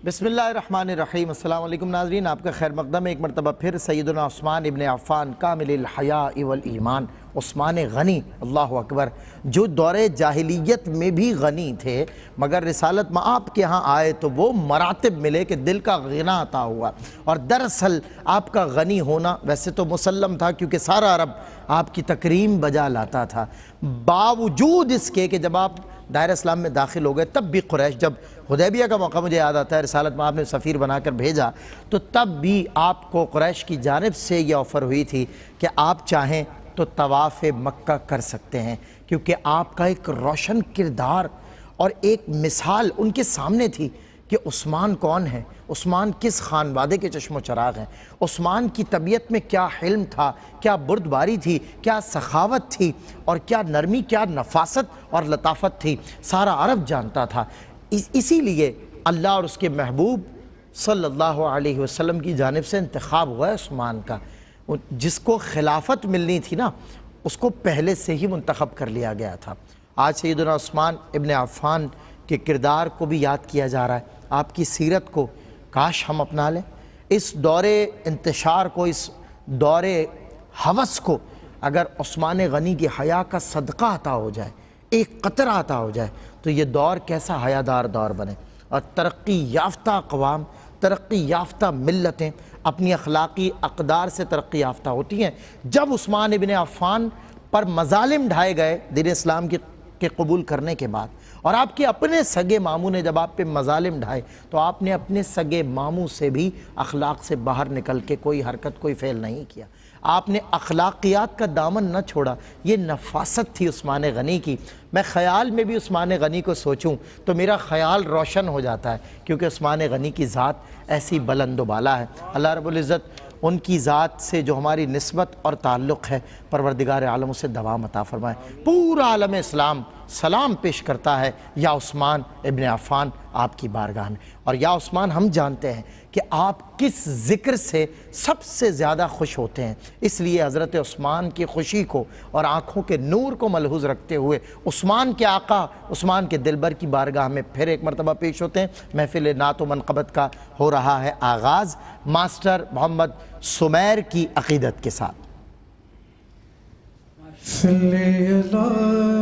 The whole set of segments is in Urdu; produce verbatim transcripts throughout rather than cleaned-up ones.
بسم اللہ الرحمن الرحیم۔ السلام علیکم ناظرین، آپ کا خیر مقدم ہے ایک مرتبہ پھر سیدنا عثمان ابن عفان کامل الحیاء والایمان، عثمان غنی، اللہ اکبر، جو دور جاہلیت میں بھی غنی تھے مگر رسالت میں آپ کے ہاں آئے تو وہ مراتب ملے کہ دل کا غنا عطا ہوا۔ اور دراصل آپ کا غنی ہونا ویسے تو مسلم تھا کیونکہ سارا عرب آپ کی تکریم بجا لاتا تھا، باوجود اس کے کہ جب آپ دائرہ اسلام میں داخل ہو گئے تب بھی قریش، جب حدیبیہ کا موقع مجھے یاد آتا ہے، رسالت میں آپ نے سفیر بنا کر بھیجا تو تب بھی آپ کو قریش کی جانب سے یہ آفر ہوئی تھی کہ آپ چاہیں تو طواف مکہ کر سکتے ہیں، کیونکہ آپ کا ایک روشن کردار اور ایک مثال ان کے سامنے تھی کہ عثمان کون ہے، عثمان کس خانوادے کے چشم و چراغ ہیں، عثمان کی طبیعت میں کیا حلم تھا، کیا بردباری تھی، کیا سخاوت تھی، اور کیا نرمی، کیا نفاست اور لطافت تھی، سارا عرب جانتا تھا۔ اسی لیے اللہ اور اس کے محبوب صلی اللہ علیہ وسلم کی جانب سے انتخاب ہوا ہے عثمان کا۔ جس کو خلافت ملنی تھی نا اس کو پہلے سے ہی منتخب کر لیا گیا تھا۔ آج سیدنا عثمان ابن عفان کے کردار کو بھی یاد کیا جا رہا ہے، آپ کی سیرت کو کاش ہم اپنا لیں، اس دور انتشار کو، اس دور ہوس کو اگر عثمان غنی کی حیا کا صدقہ عطا ہو جائے، ایک قطرہ عطا ہو جائے تو یہ دور کیسا حیادار دور بنے، اور ترقی یافتہ اقوام، ترقی یافتہ ملتیں اپنی اخلاقی اقدار سے ترقی یافتہ ہوتی ہیں۔ جب عثمان ابن عفان پر مظالم ڈھائے گئے دین اسلام کی کے قبول کرنے کے بعد، اور آپ کے اپنے سگے ماموں نے جب آپ پہ مظالم ڈھائے تو آپ نے اپنے سگے ماموں سے بھی اخلاق سے باہر نکل کے کوئی حرکت، کوئی فعل نہیں کیا، آپ نے اخلاقیات کا دامن نہ چھوڑا۔ یہ نفاست تھی عثمان غنی کی۔ میں خیال میں بھی عثمان غنی کو سوچوں تو میرا خیال روشن ہو جاتا ہے، کیونکہ عثمان غنی کی ذات ایسی بلند و بالا ہے۔ اللہ رب العزت ان کی ذات سے جو ہماری نسبت اور تعلق ہے پروردگار عالم اسے دوام عطا فرمائے۔ پورا عالم اسلام سلام پیش کرتا ہے یا عثمان ابن عفان آپ کی بارگاہ میں، اور یا عثمان ہم جانتے ہیں کہ آپ کس ذکر سے سب سے زیادہ خوش ہوتے ہیں، اس لیے حضرت عثمان کی خوشی کو اور آنکھوں کے نور کو ملحوظ رکھتے ہوئے عثمان کے آقا، عثمان کے دلبر کی بارگاہ میں پھر ایک مرتبہ پیش ہوتے ہیں۔ محفل نعت و منقبت کا ہو رہا ہے آغاز ماسٹر محمد سمیر کی عقیدت کے ساتھ۔ صلی اللہ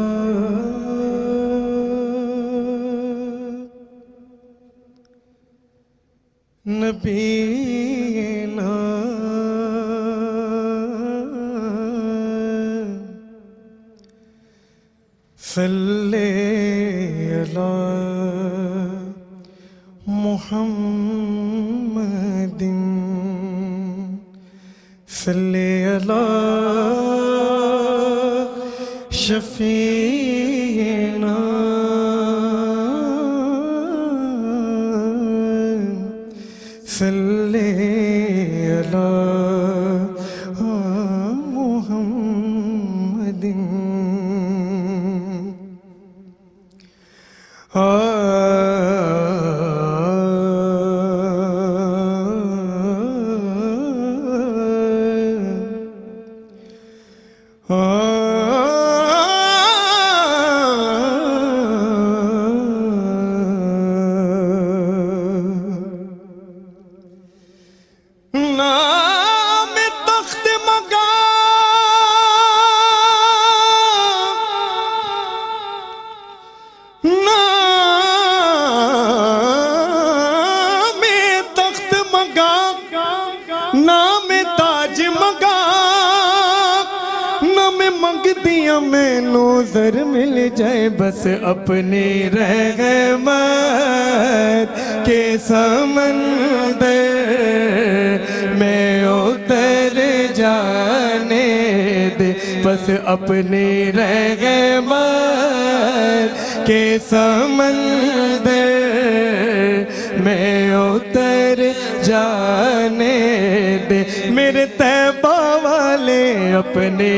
نبینا صلی اللہ محمد صلی اللہ شفیعنا صلی اللہ محمد۔ نام تخت مقام، نام تخت مقام، نام تاج مقام، نام منگدیاں میں نوزر مل جائے بس اپنی رحمت کے سمندر میں اتر جانے دے، بس اپنی رحمت کے سمندر میں اتر جانے دے، میرے طیبہ والے اپنی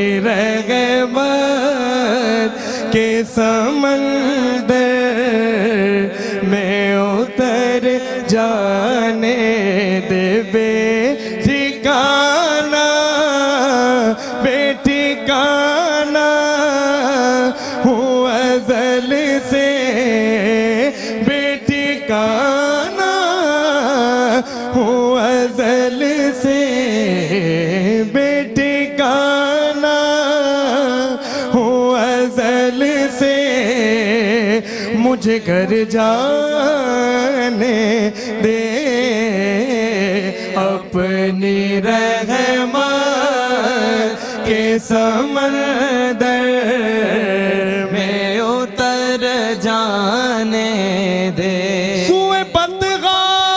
رحمت کے سمندر میں اتر جانے دے، بے ٹھکانہ بے ٹھکانہ ہوں ازل سے، بے ٹھکانہ مجھے گھر جانے دے اپنی رحمت کے سمندر میں اتر جانے دے سوئے بدغاں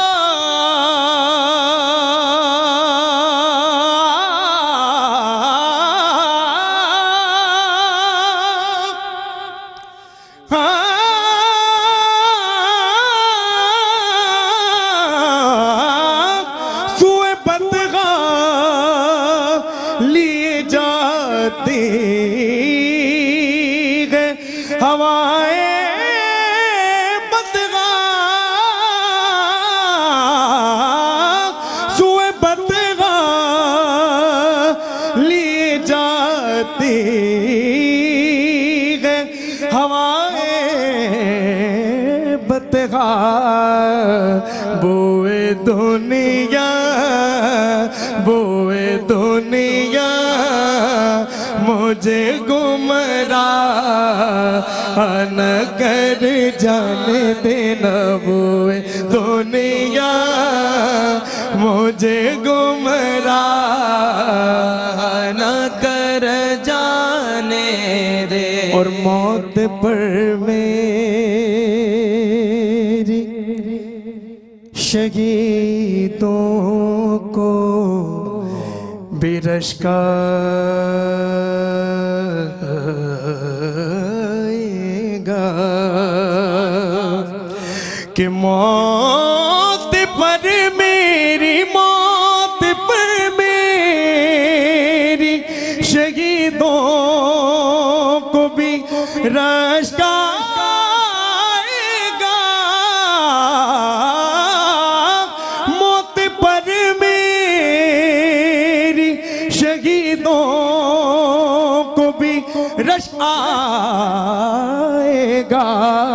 سوئے بدغاں لیے جاتی ہے ہوائیں بدغاں سوئے بدغاں لیے جاتی ہے ہوائیں بدغاں بوئے دنیا بوئے دنیا مجھے گمراہ نہ کر جانے دینا بوئے دنیا مجھے گمراہ نہ کر جانے دے اور موت پر میری شہیدوں کو بھی رشکائے گا کہ موت پر میری موت پر میری شہیدوں کو بھی رشکائے گا موت پر میری شہیدوں کو بھی رش آئے گا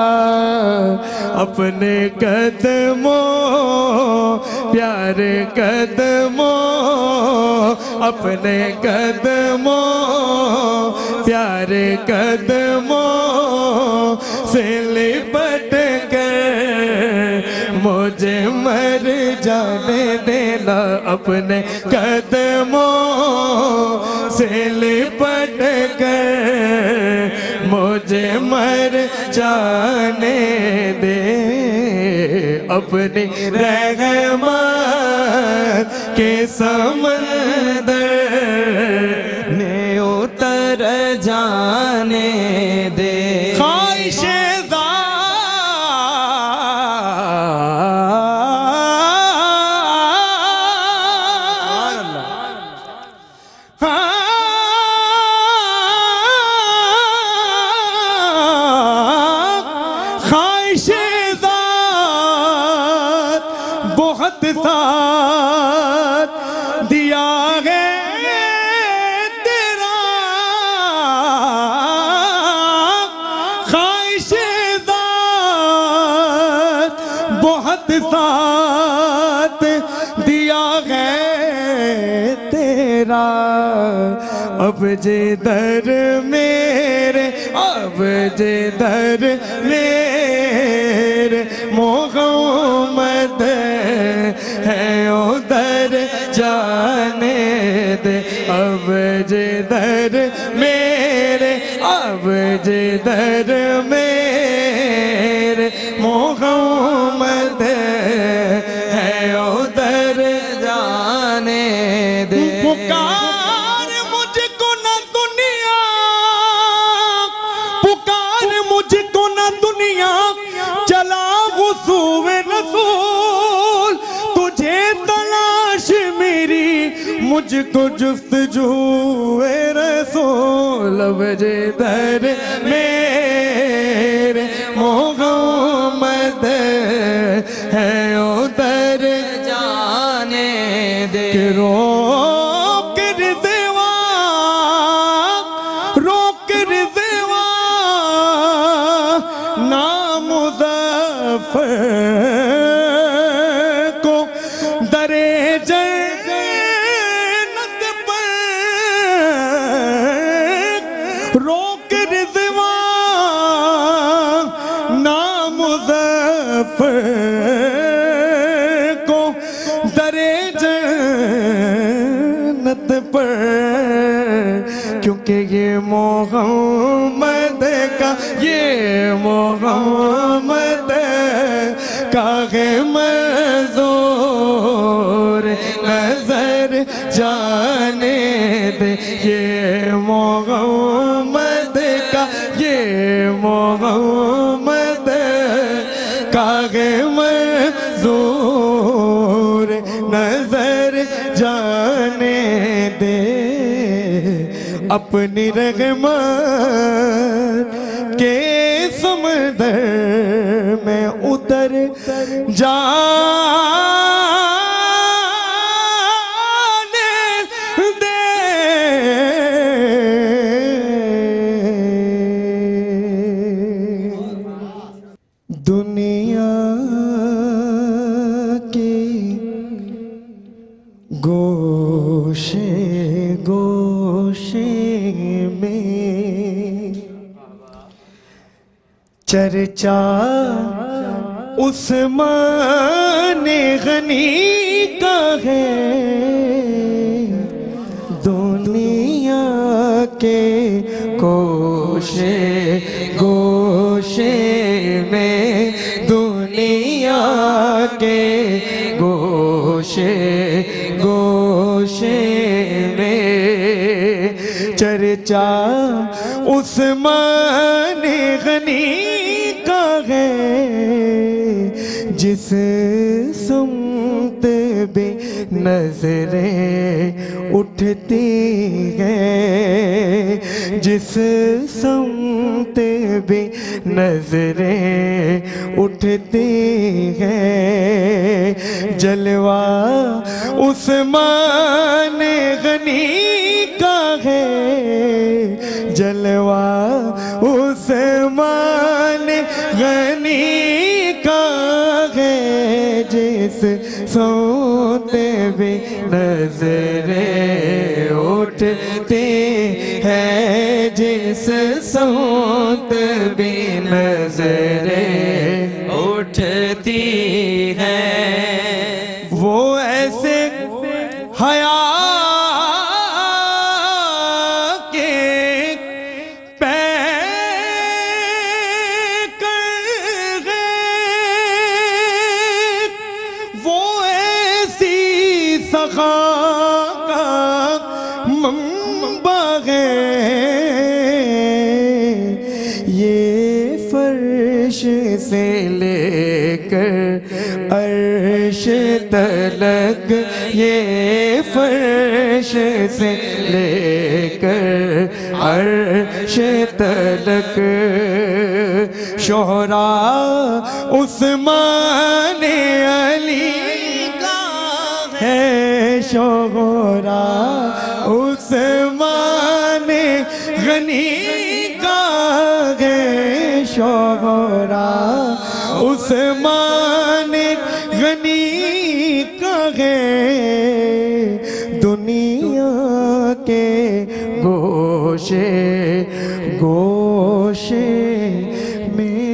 اپنے قدموں پیارے قدموں اپنے قدموں پیارے قدموں سے لپٹ کر مجھے مر جانے دینا اپنے قدموں سے لپٹ کر مجھے مر جانے دے اپنی رحمت کے سمندر میں اتر جانے دے خواہش بہت ساتھ دیا ہے تیرا خواہش ذات بہت ساتھ دیا ہے تیرا اب جدھر میرے اب جدھر میرے محمد ہے ادھر جانے دے اب جدھر میرے اب جدھر میرے محمد ہے ادھر جانے دے پکار مجھ کو نہ دنیا پکار مجھ کو نہ دنیا چلا غصوِ رسول تجھے تلاش میری مجھ کو جستجوئے رسول اب جدھر میرے محمد ہے ادھر جانے دے کہ روک رضوا روک رضوا نام مظفر کو درے جنت پر روک رضوا نام کیونکہ یہ محمد کا یہ محمد کا ہے منظور نظر جانے دے یہ محمد کا یہ محمد کا ہے منظور نظر جانے دے اپنی رحمت کے سمندر میں اتر جانے دے دنیا کی گوشے گوشے میں چرچا عثمان غنی کا ہے دنیا کے گوشے گوشے میں دنیا کے گوشے گوشے میں چرچا عثمان غنی کا ہے جس سمت بھی نظریں اٹھتی ہیں جس سمت بھی نظریں اٹھتی ہیں جلوہ عثمان غنی کا ہے جلوہ عثمان غنی کا ہے جس سمت بھی نظریں اٹھتی ہیں جس سمت بھی نظریں اٹھتی ہیں وہ ایسے حیا سے لے کر عرش تلک یہ فرش سے لے کر عرش تلک شہراء عثمان علی کا ہے شہراء عثمان غنی کا ہے شہراء عثمان غنی کا ہے دنیا کے گوشے گوشے میں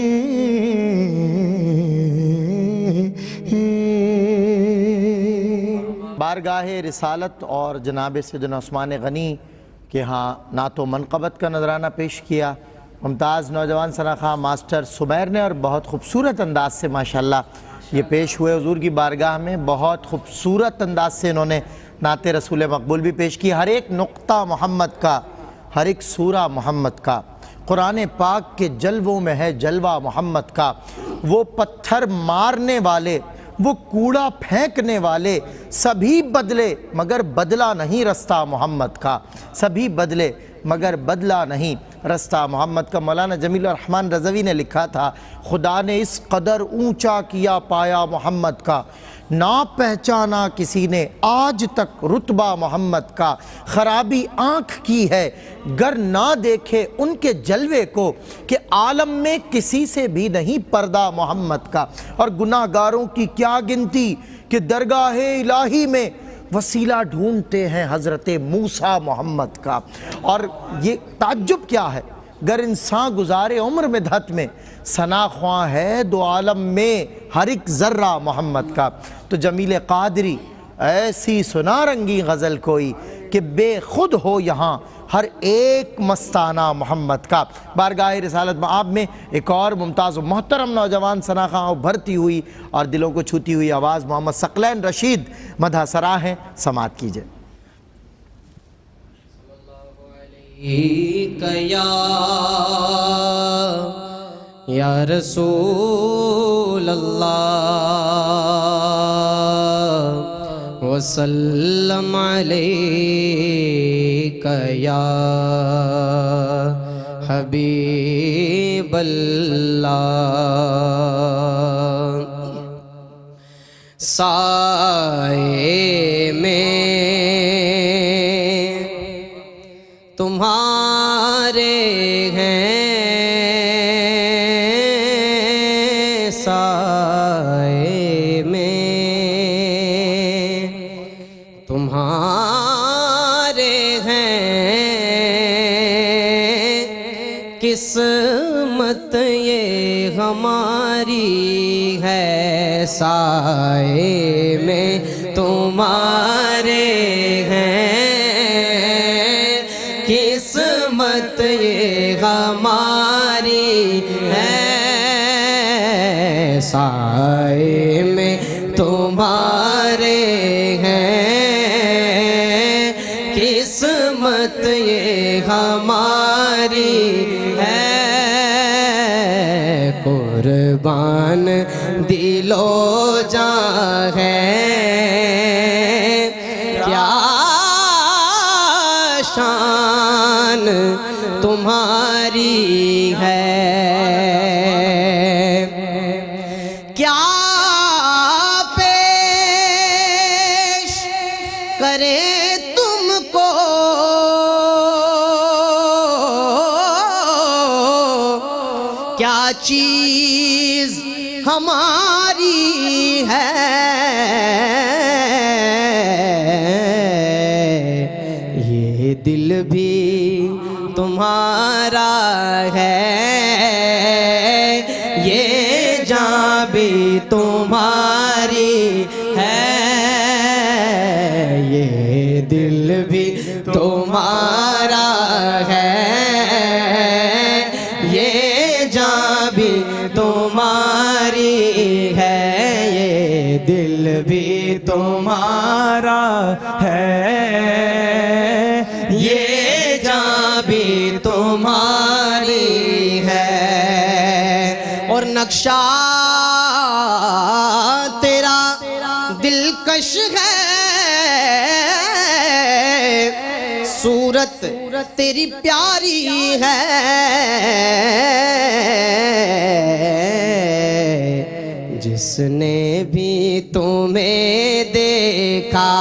بارگاہ رسالت اور جناب سیدنا عثمان غنی کے ہاں نعت و منقبت کا نذرانہ پیش کیا ممتاز نوجوان ثنا خواں ماسٹر سمیر نے اور بہت خوبصورت انداز سے ماشاءاللہ یہ پیش ہوئے حضور کی بارگاہ میں بہت خوبصورت انداز سے انہوں نے نعت رسول مقبول بھی پیش کی ہر ایک نقطہ محمد کا ہر ایک سورہ محمد کا قرآن پاک کے جلووں میں ہے جلوہ محمد کا وہ پتھر مارنے والے وہ کوڑا پھینکنے والے سبھی بدلے مگر بدلہ نہیں رستہ محمد کا سبھی بدلے مگر بدلہ نہیں رستہ محمد کا مولانا جمیل الرحمن رضوی نے لکھا تھا خدا نے اس قدر اونچا کیا پایا محمد کا نہ پہچانا کسی نے آج تک رتبہ محمد کا خرابی آنکھ کی ہے گر نہ دیکھے ان کے جلوے کو کہ عالم میں کسی سے بھی نہیں پردہ محمد کا اور گناہ گاروں کی کیا گنتی کہ درگاہ الہی میں وسیلہ ڈھونڈتے ہیں حضرت موسیٰ محمد کا اور یہ تعجب کیا ہے گر انسان گزارے عمر میں دھت میں ثنا خواں ہے دو عالم میں ہر ایک ذرہ محمد کا تو جمیل قادری ایسی سنا رنگی غزل کوئی کہ بے خود ہو یہاں ہر ایک مستانہ محمد کا۔ بارگاہ رسالت مآب میں ایک اور ممتاز و محترم نوجوان سناخواں ابھرتی ہوئی اور دلوں کو چھوتی ہوئی آواز محمد ثقلین رشید مدح سرا ہیں، سماعت کیجئے۔ یا یا رسول اللہ وسلم علیک یا حبیب اللہ، سائے میں تمہارے ہیں، سائے میں تمہارے ہیں، قسمت یہ ہماری ہے، سائے میں تمہارے ہیں، قسمت یہ ہماری ہے، سائے میں تمہارے ہیں، قسمت یہ ہماری ہے، قربان دل و جاں ہے، کیا شان تمہاری ہے، کیا پیش کرے تم کو کیا چیز ہماری ہے، یہ دل بھی تمہارا ہے، یہ جاں بھی تمہاری ہے، یہ دل بھی تمہارا ہے، یہ جاں بھی تمہاری ہے، یہ دل بھی تمہارا ہے، یہ جاں بھی تمہاری ہے، اور نقشہ تیرا دلکش ہے، صورت تیری پیاری ہے، جس نے بھی تمہیں دیکھا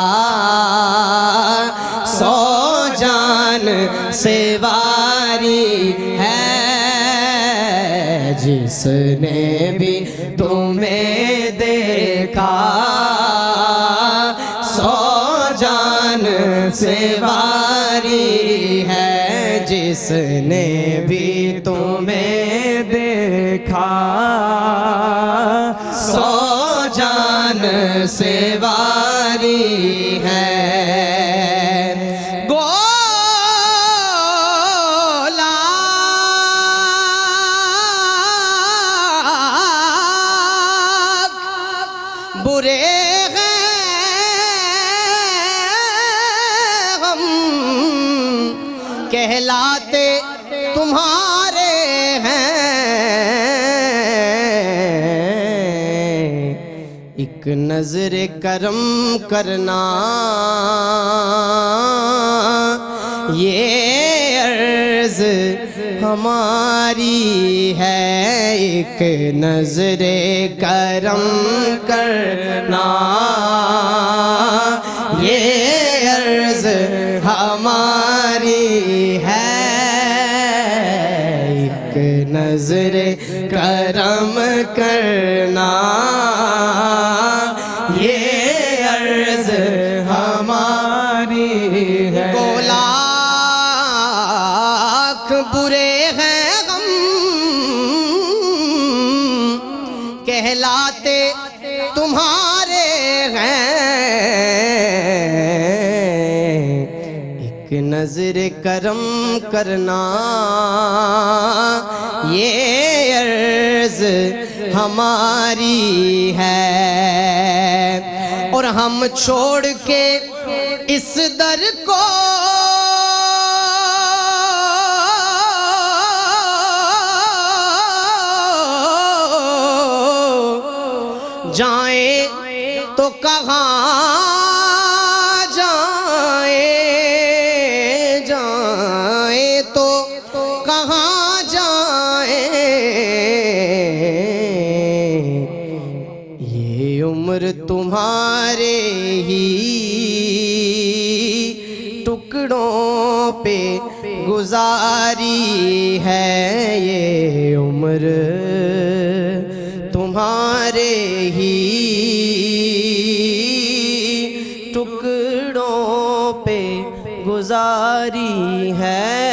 سو جان سے واری ہے، جس نے بھی تمہیں دیکھا سو جان سے واری ہے، جس نے بھی تمہیں دیکھا سو جان سے واری ہے، برے ہیں ہم کہلاتے تمہارے ہیں، ایک نظر کرم کرنا یہ عرض ہماری ہے، ایک نظر کرم کرنا یہ عرض ہماری ہے، ایک نظر کرم کرنا یہ عرض ہماری ہے، لاکھ برے ہیں غم کہلاتے تمہارے ہیں، ایک نظر کرم کرنا یہ عرض ہماری ہے، اور ہم چھوڑ کے اس در کو جائیں تو کہاں جائیں، جائیں تو کہاں جائیں، یہ عمر تمہارے ہی ٹکڑوں پہ گزاری ہے، یہ عمر تمہارے ہی ٹکڑوں پہ گزاری ہے۔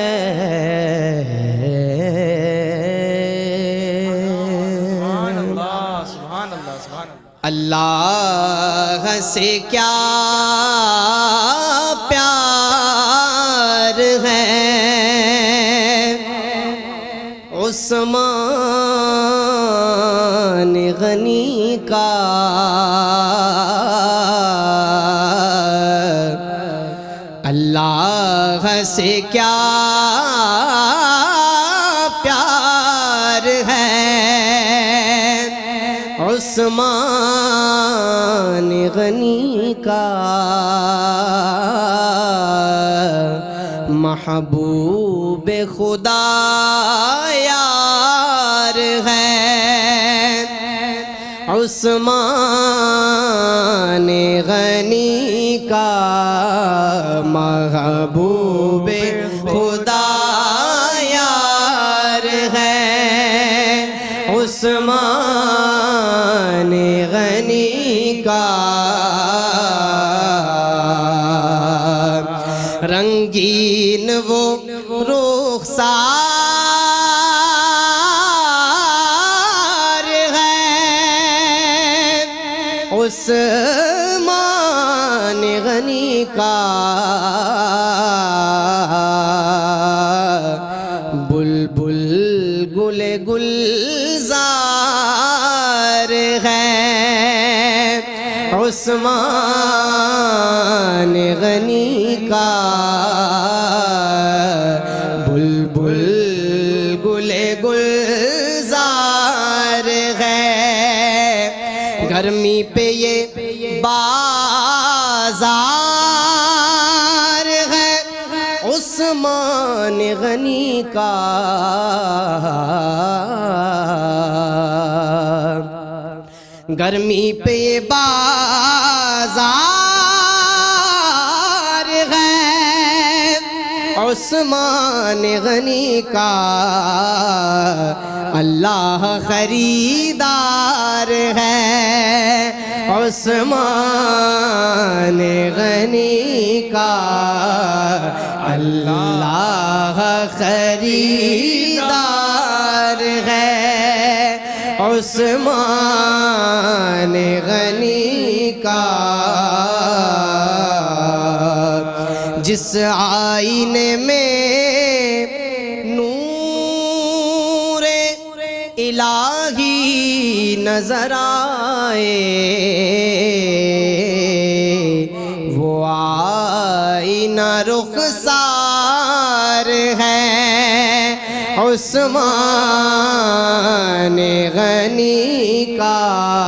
سبحان اللہ سبحان اللہ سبحان اللہ۔ اللہ سے کیا پیار ہے عثمان غنی کا، اللہ سے کیا پیار ہے عثمان غنی کا، محبوب خدا یار ہے عثمان غنی کا، محبوب خدا یار ہے عثمان غنی کا، رنگین وہ رخسار ہے عثمان غنی کا، بلبل گل گلزار ہے عثمان غنی کا، بلبل گل گلزار ہے، گرمی پہ یہ بازار ہے عثمان غنی کا، گرمی پہ یہ بازار ہے عثمان غنی کا، اللہ خریدار ہے عثمان غنی کا، اللہ خریدار ہے عثمان غنی کا، جس آئینے میں نور الہی نظر آئے وہ آئینہ رخسار ہے عثمان غنی کا،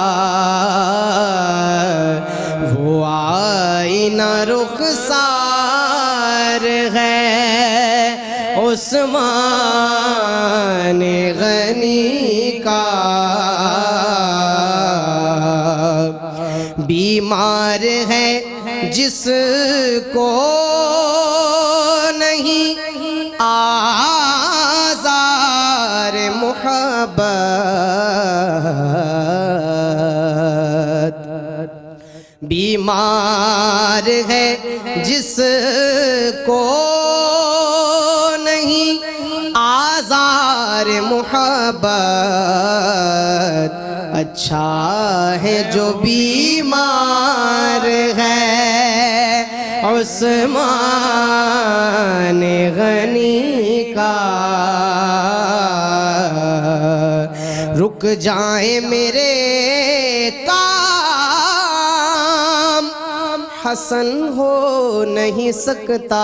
وہ آئینہ رخسار ہے عثمان غنی کا، بیمار ہے جس کو نہیں آزار محبت، بیمار ہے جس کو نہیں آزار محبت، اچھا ہے جو بیمار ہے عثمان غنی کا رک جائیں میرے کام حسن ہو نہیں سکتا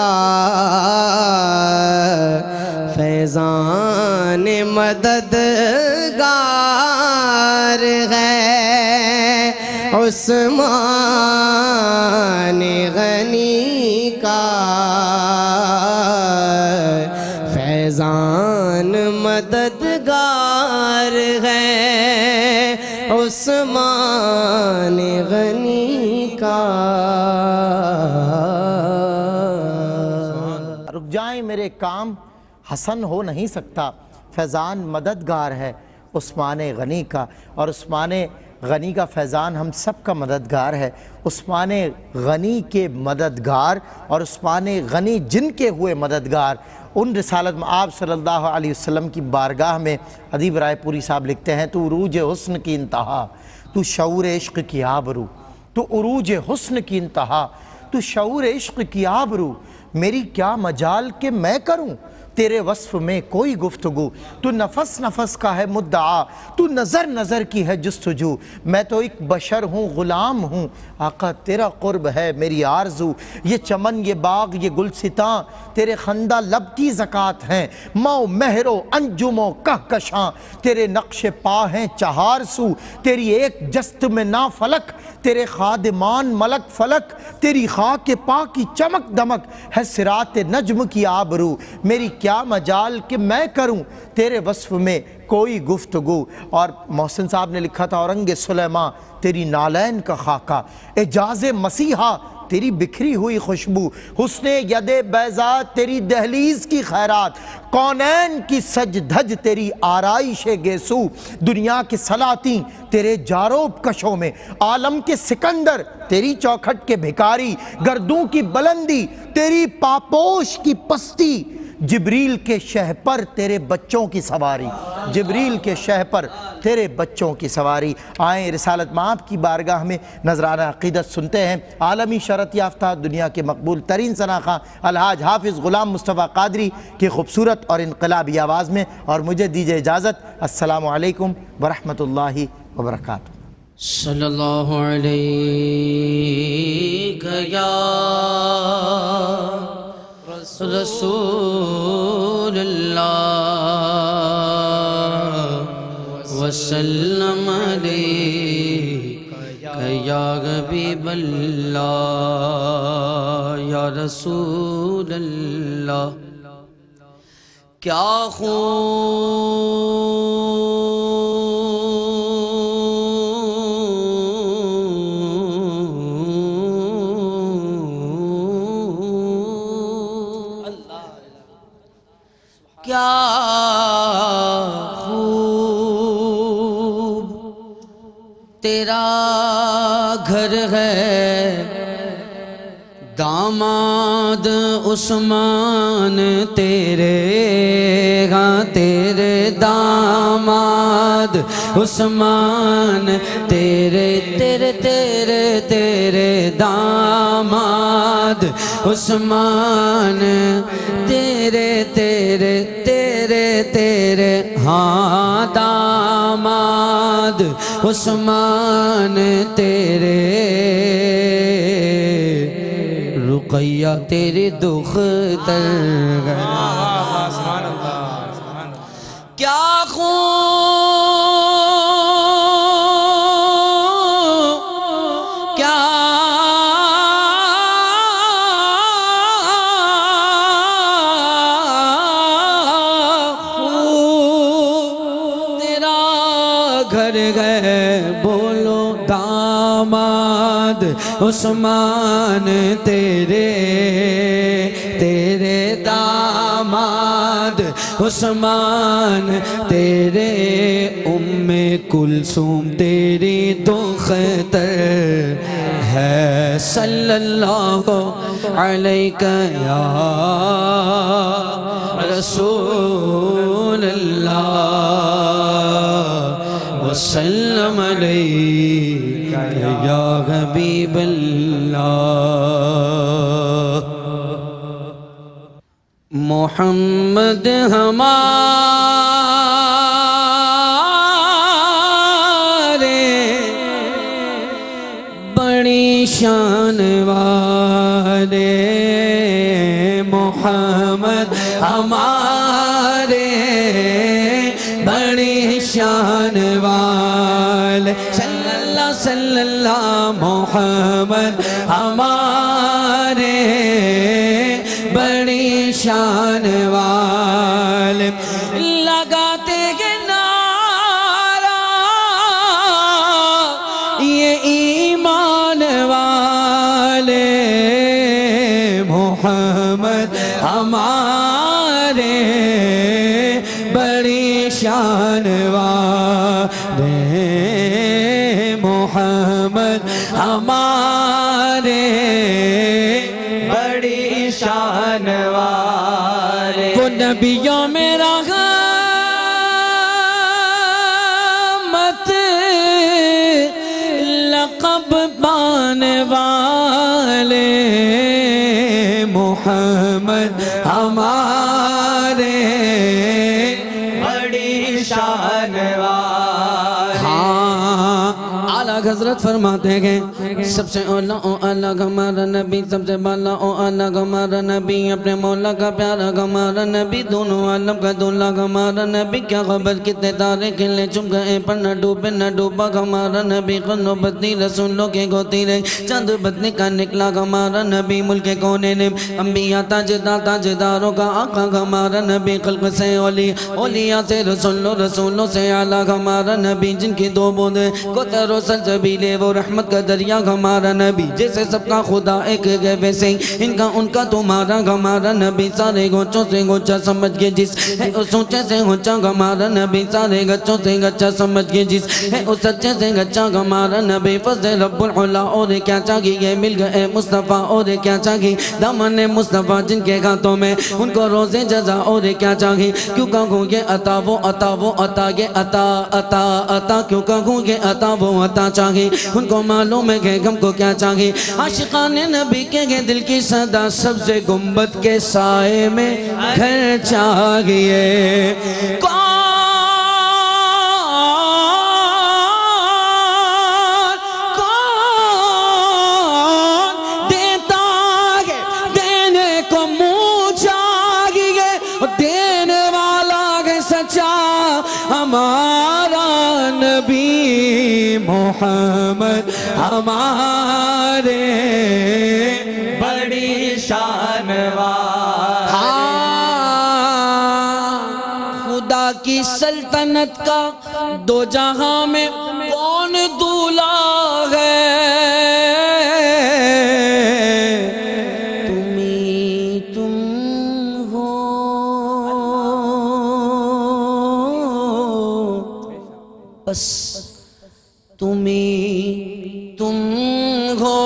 فیضان مددگار ہے عثمان غنی کا فیضان مددگار ہے عثمان غنی کا رک جائیں میرے کام حسن ہو نہیں سکتا فیضان مددگار ہے عثمان غنی کا. اور عثمان غنی کا فیضان ہم سب کا مددگار ہے. عثمان غنی کے مددگار اور عثمان غنی جن کے ہوئے مددگار ان رسالت میں آپ صلی اللہ علیہ وسلم کی بارگاہ میں ادیب رائے پوری صاحب لکھتے ہیں تو عروج حسن کی انتہا تو شعور عشق کی آبرو تو عروج حسن کی انتہا تو شعور عشق کی آبرو میری کیا مجال کہ میں کروں تیرے وصف میں کوئی گفتگو تو نفس نفس کا ہے مدعا تو نظر نظر کی ہے جستجو میں تو ایک بشر ہوں غلام ہوں آقا تیرا قرب ہے میری آرزو یہ چمن یہ باغ یہ گلستاں تیرے خندہ لب کی زکوٰۃ ہیں ماؤ مہرو انجمو کہکشاں تیرے نقش پا ہیں چہار سو تیری ایک جست میں نا فلک تیرے خادمان ملک فلک تیری خاک پا کی چمک دمک ہے صراط نجم کی آبرو میری کیا مجال کہ میں کروں تیرے وصف میں کوئی گفتگو. اور محسن صاحب نے لکھا تھا اورنگ سلیماں تیری نالین کا خاکہ اعجاز مسیحا تیری بکھری ہوئی خوشبو حسن ید بیضا تیری دہلیز کی خیرات کونین کی سج دھج تیری آرائش گیسو دنیا کے سلاطین تیرے جاروب کشوں میں عالم کے سکندر تیری چوکھٹ کے بھکاری گردوں کی بلندی تیری پاپوش کی پستی جبریل کے شہ پر تیرے بچوں کی سواری جبریل کے شہ پر تیرے بچوں کی سواری. آئیں رسالت مآب کی بارگاہ میں نذرانہ عقیدت سنتے ہیں. عالمی شہرت یافتہ دنیا کے مقبول ترین ثناخواں الحاج حافظ غلام مصطفیٰ قادری کی خوبصورت اور انقلابی آواز میں. اور مجھے دیجئے اجازت. السلام علیکم ورحمۃ اللہ وبرکاتہ. صلی اللہ علیہ یا رسول اللہ وسلم علیہ یا حبیب اللہ یا رسول اللہ. کیا کیا خوب تیرا گھر ہے داماد عثمان تیرے ہاں تیرے داماد عثمان تیرے تیرے تیرے تیرے داماد عثمان تیرے تیرے تیرے تیرے ہاں داماد عثمان تیرے رقیہ تیری دختر کیا خوب کیا خوب تیرا گھر گئے بولو داماد عثمان تیرے تیرے داماد عثمان تیرے ام کلثوم تیری دختر ہے صلی اللہ علیہ یا رسول اللہ وسلم علیہ یا حبیب اللہ. محمد ہمارے بڑی شان والے محمد ہمارے بڑی شان والے صلی اللہ صلی اللہ محمد ہمارے بڑی شان والے لگاتے ہیں نعرہ یہ ایمان والے محمد ہمارے بڑی شان والے محمد ہمارے بڑی شان والے وہ نبیوں میں رحمت لقب پانے والے محمد ہمارے بڑی شان والے ہاں اعلیٰ حضرت فرماتے ہیں سب سے اولا او اللہ ہمارا نبی سب سے بالا او اللہ ہمارا نبی اپنے مولا کا پیارا ہمارا نبی دونوں عالم کا دولا ہمارا نبی کیا خبر کتنے تارے کھلے چم گئے پر نہ ڈوبے نہ ڈوبا ہمارا نبی قرن و بدنی رسولوں کے گوتی رہے چند بدنی کا نکلا ہمارا نبی ملک کونے نے انبیاء تاجدار تاجداروں کا آقا ہمارا نبی خلق سے اولیاء اولیاء سے رسولوں رسولوں سے اعلیٰ ہمارا نبی جن کی دو بوندے کوثر و سلسبیلے وہ رحمت کا دریا ہمارا نبی جیسے سب کا خدا ایک ہے ویسے ان کا ان کا تمہارا ہمارا نبی سارے گوچوں سے گوچا سمجھ کے جس ہے اس سوچے سے گوچا ہمارا نبی سارے گچوں سے گچا سمجھ کے جس ہے اس سچے سے گچا ہمارا نبی فضل رب العلا اور کیا چاہیے مل گئے مصطفیٰ اور کیا چاہیے دامن مصطفیٰ جن کے ہاتھوں میں ان کو روزے جزا اور کیا چاہیے کیوں کہوں یہ عطا وہ عطا وہ عطا یہ عطا عطا عطا کیوں کہوں یہ عطا وہ عطا چاہیے ان کو معلوم ہے کہ ہم کو کیا چاہیے عاشقان نبی کے دل کی صدا سبز گنبد کے سائے میں گھر چاہیے کون کون دیتا ہے دینے کو منہ چاہیے دینے والا ہے سچا ہمارا نبی محمد ہمارے بڑی شان والے ہاں خدا کی سلطنت کا دو جہاں میں کون دولا ہے تمہیں تم ہو بس تمہیں تم ہو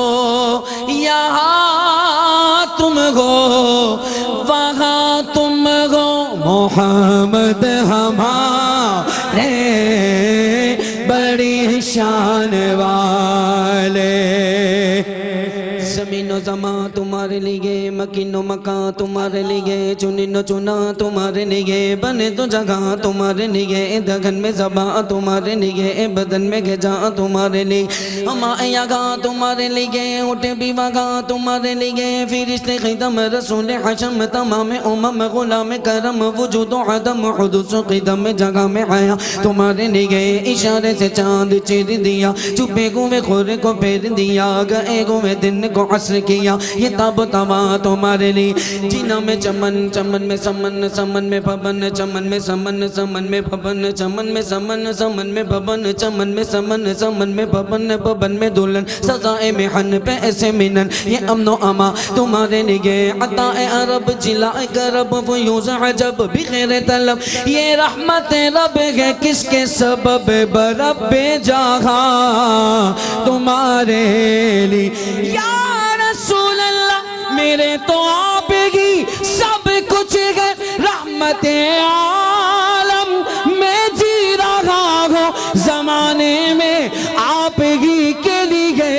یہاں تم ہو وہاں تم ہو محمد ہمارے بڑی شان والے زمین و زمان تمہارے لیے مکین و مکان تمہارے لیے چنین و چنا تمہارے لیے بنے تو جگہ تمہارے لیے دگن میں زبان تمہارے لیے بدن میں گجا تمہارے لیے ہمائے یگاں تمہارے لیے اٹھے بھی وگاں تمہارے لیے فرشتے خدم رسول حشم تمام امم غلام کرم وجود و عدم حدوث و قدم جگہ میں آیا تمہارے لیے اشارے سے چاند چیر دیا چپے گوے خورے کو پھیر دیا گئے گوے دن کو عصر کیا یہ تاب توا تمہارے لیے جینا میں چمن چمن میں سمن سمن میں پھبن چمن میں سمن سمن میں پھبن چمن میں سمن سمن میں پھبن چمن میں سمن سمن میں پھبن پھبن میں دلن سزائے محن پہ ایسے منن یہ امن و اما تمہارے لیے عطا عرب جلائے کرب فیوز عجب بخیر طلب یہ رحمت رب ہے کس کے سبب برب جاہا تمہارے لیے یا رسول اللہ میرے تو آپ ہی سب کچھ ہے رحمت عالم میں جی رہا ہوں زمانے میں آپ ہی کے لیے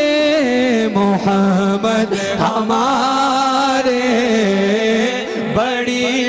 محمد ہمارے بڑی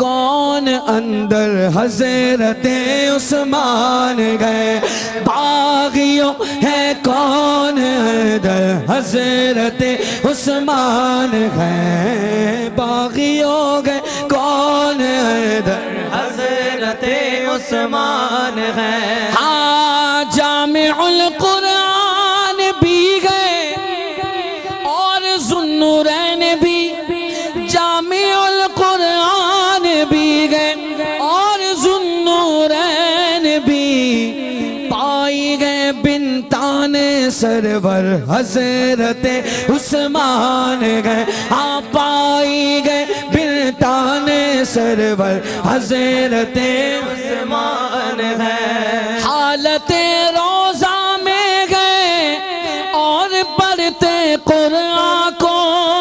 کون اندر حضرت عثمان گئے باغیوں ہے کون اندر حضرت عثمان گئے باغیوں گئے کون اندر حضرت عثمان ہے ہاں جامع القرآن بھی گئے اور ذوالنورین بھی جامع القرآن بھی گئے اور ذوالنورین بھی پائی گئے بنتان سرور حضرت عثمان گئے ہاں پائی گئے بنتان سرور حضرت عثمان ہے حالت روزہ میں گئے اور پڑھتے قرآن کو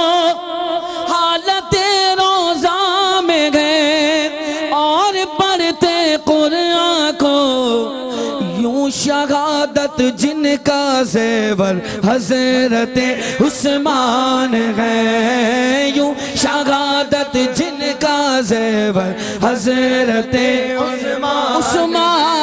حالت روزہ میں گئے اور پڑھتے قرآن کو یوں شہادت جن کا زیور حضرت عثمان ہے یوں شہادت جن کا زیور حضرت عثمان